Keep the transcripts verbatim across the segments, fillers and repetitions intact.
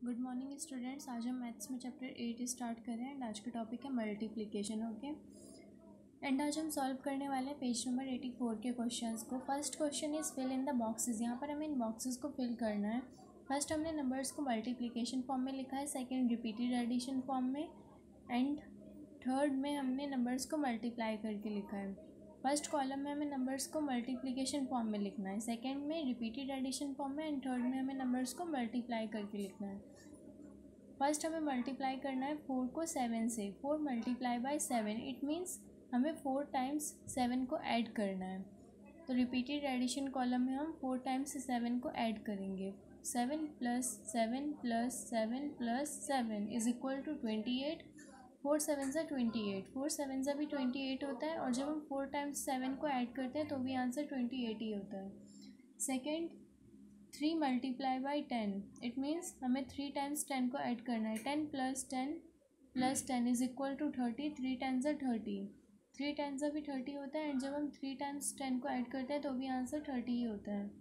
Good morning students. आज हम maths में चैप्टर एट स्टार्ट कर रहे हैं एंड आज का टॉपिक है मल्टीप्लिकेशन। ओके, एंड आज हम सॉल्व करने वाले हैं पेज नंबर एटी फोर के क्वेश्चंस को। First question is fill in the boxes. यहाँ पर हमें इन बॉक्सेस को फिल करना है। फर्स्ट हमने नंबर्स को मल्टीप्लिकेशन फॉर्म में लिखा है, सेकेंड रिपीटेड एडिशन फॉर्म में, एंड थर्ड में हमने नंबर्स को मल्टीप्लाई करके लिखा है। फर्स्ट कॉलम में हमें नंबर्स को मल्टीप्लिकेशन फॉर्म में लिखना है, सेकंड में रिपीटेड एडिशन फॉर्म में, एंड थर्ड में हमें नंबर्स को मल्टीप्लाई करके लिखना है। फर्स्ट हमें मल्टीप्लाई करना है फोर को सेवन से। Four multiply by seven, it means हमें फोर टाइम्स सेवन को ऐड करना है। तो रिपीटेड एडिशन कॉलम में हम फोर टाइम्स सेवन को ऐड करेंगे। Seven plus seven plus seven plus seven is equal to twenty eight. Four seven सा ट्वेंटी एट, फोर सेवन सा भी ट्वेंटी एट होता है, और जब हम फोर टाइम्स सेवन को ऐड करते हैं तो भी आंसर ट्वेंटी एट ही होता है। Second, three multiply by ten, it means हमें थ्री टाइम्स टेन को ऐड करना है। Ten plus ten plus ten is equal to thirty. Three ten सा थर्टी, थ्री टेन सा भी थर्टी होता है, एंड जब हम थ्री टाइम्स टेन को ऐड करते हैं तो भी आंसर थर्टी ही होता है।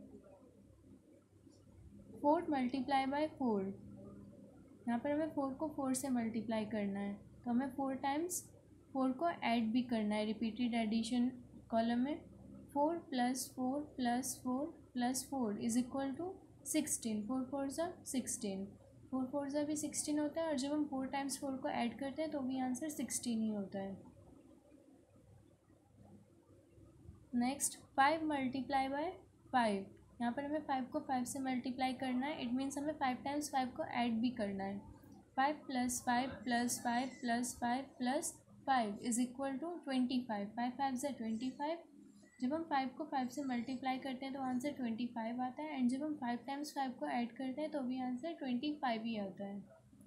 फोर मल्टीप्लाई बाई फोर, यहाँ पर हमें फोर को फोर से मल्टीप्लाई करना है, तो हमें फोर टाइम्स फोर को ऐड भी करना है रिपीटेड एडिशन कॉलम में। Four plus four plus four plus four is equal to sixteen. Four four ज़ा सिक्सटीन, फोर फोर ज़ा भी सिक्सटीन होता है, और जब हम फोर टाइम्स फोर को ऐड करते हैं तो भी आंसर सिक्सटीन ही होता है। Next, five multiply by five, यहाँ पर हमें फाइव को फाइव से मल्टीप्लाई करना है, इट मीन्स हमें फाइव टाइम्स फाइव को ऐड भी करना है। Five plus five plus five plus five plus five is equal to twenty five. Five five ज़ा ट्वेंटी फाइव, जब हम फाइव को फाइव से मल्टीप्लाई करते हैं तो आंसर ट्वेंटी फाइव आता है, एंड जब हम फाइव टाइम्स फाइव को ऐड करते हैं तो भी आंसर ट्वेंटी फाइव ही आता है।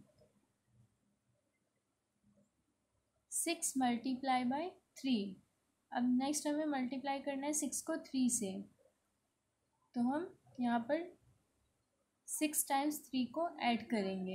सिक्स मल्टीप्लाई बाय थ्री, अब नेक्स्ट हमें मल्टीप्लाई करना है सिक्स को थ्री से, तो हम यहाँ पर सिक्स टाइम्स थ्री को ऐड करेंगे।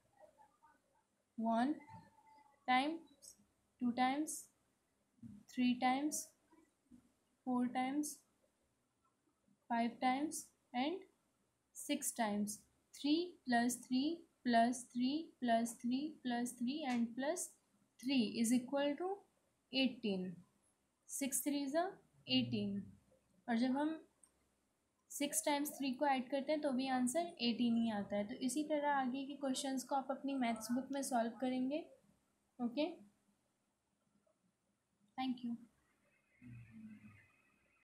One times, two times, three times, four times, five times, and six times. Three plus three plus three plus three plus three and plus three is equal to eighteen. Six three ज़ा eighteen, और जब हम six times three को add करते हैं तो भी answer eighteen ही आता है। तो इसी तरह आगे के क्वेश्चंस को आप अपनी मैथ्स बुक में सॉल्व करेंगे। Okay, thank you.